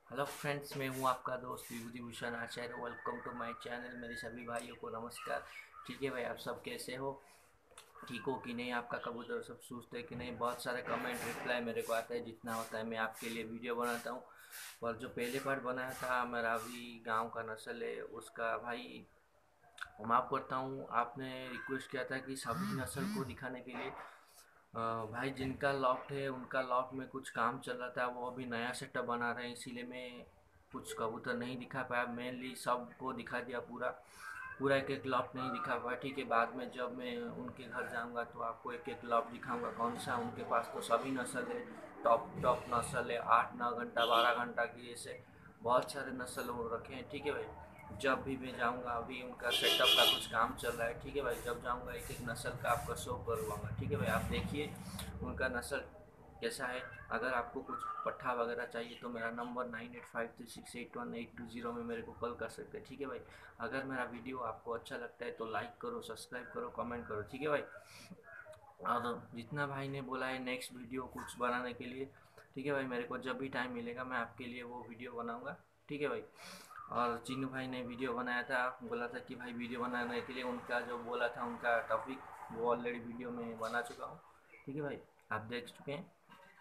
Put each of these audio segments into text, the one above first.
Hello friends, मैं हूं आपका दोस्त Vibhutibhushan Acharya. Welcome to my channel. मेरे सभी भाइयों को नमस्कार। ठीक है भाई, आप सब कैसे हो? ठीक हो कि नहीं? आपका कबूतर सब सुस्त है कि नहीं? बहुत सारे कमेंट रिप्लाई मेरे को आता है, जितना होता है मैं आपके लिए वीडियो बनाता हूँ। पर जो पहले पार्ट बनाया था, मेरा अभी गांव का नस्ल है उसका, भाई माफ़ करता हूँ। आपने रिक्वेस्ट किया था कि सभी नस्ल को दिखाने के लिए। भाई जिनका लॉफ्ट है उनका लॉफ्ट में कुछ काम चल रहा था, वो अभी नया सेटअप बना रहे हैं, इसीलिए मैं कुछ कबूतर नहीं दिखा पाया। मेनली सबको दिखा दिया, पूरा पूरा एक एक लॉफ्ट नहीं दिखा पाया। ठीक है, बाद में जब मैं उनके घर जाऊंगा तो आपको एक एक लॉफ्ट दिखाऊंगा कौन सा। उनके पास तो सभी नस्ल है, टॉप टॉप नस्ल है, 8-9 घंटा 12 घंटा की, ऐसे बहुत सारे नस्ल वो रखे हैं। ठीक है भाई, जब भी मैं जाऊंगा, अभी उनका सेटअप का कुछ काम चल रहा है। ठीक है भाई, जब जाऊंगा एक एक नस्ल का आपका शो करवाऊंगा। ठीक है भाई, आप देखिए उनका नस्ल कैसा है। अगर आपको कुछ पट्ठा वगैरह चाहिए तो मेरा नंबर 9853681820 में मेरे को कॉल कर सकते हैं। ठीक है भाई, अगर मेरा वीडियो आपको अच्छा लगता है तो लाइक करो, सब्सक्राइब करो, कमेंट करो। ठीक है भाई, और जितना भाई ने बोला है नेक्स्ट वीडियो कुछ बनाने के लिए, ठीक है भाई, मेरे को जब भी टाइम मिलेगा मैं आपके लिए वो वीडियो बनाऊंगा। ठीक है भाई, और चिन्नू भाई ने वीडियो बनाया था, बोला था कि भाई वीडियो बनाने के लिए, उनका जो बोला था उनका टॉपिक, वो ऑलरेडी वीडियो में बना चुका हूँ। ठीक है भाई, आप देख चुके हैं।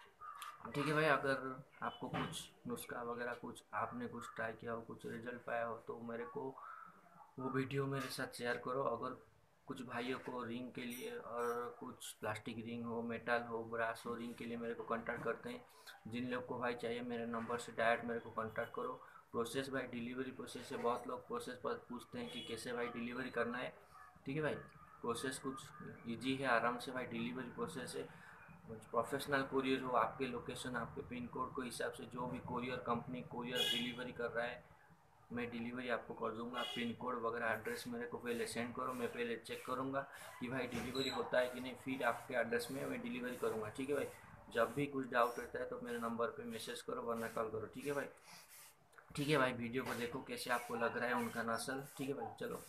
ठीक है भाई, अगर आपको कुछ नुस्खा वगैरह, कुछ आपने कुछ ट्राई किया हो, कुछ रिजल्ट पाया हो, तो मेरे को वो वीडियो मेरे साथ शेयर करो। अगर कुछ भाइयों को रिंग के लिए, और कुछ प्लास्टिक रिंग हो, मेटल हो, ब्रास हो, रिंग के लिए मेरे को कांटेक्ट करते हैं। जिन लोग को भाई चाहिए मेरे नंबर से डायरेक्ट मेरे को कांटेक्ट करो। प्रोसेस भाई डिलीवरी प्रोसेस है, बहुत लोग प्रोसेस पर पूछते हैं कि कैसे भाई डिलीवरी करना है। ठीक है भाई, प्रोसेस कुछ ईजी है, आराम से भाई डिलीवरी प्रोसेस है। प्रोफेशनल कोरियर हो, आपके लोकेशन, आपके पिन कोड के हिसाब से जो भी कोरियर कंपनी कोरियर डिलीवरी कर रहा है, मैं डिलीवरी आपको कर दूंगा। पिन कोड वगैरह एड्रेस मेरे को पहले सेंड करो, मैं पहले चेक करूंगा कि भाई डिलीवरी होता है कि नहीं, फिर आपके एड्रेस में मैं डिलीवरी करूंगा। ठीक है भाई, जब भी कुछ डाउट रहता है तो मेरे नंबर पे मैसेज करो, वरना कॉल करो। ठीक है भाई। ठीक है भाई, वीडियो को देखो कैसे आपको लग रहा है उनका नस्ल। ठीक है भाई, चलो।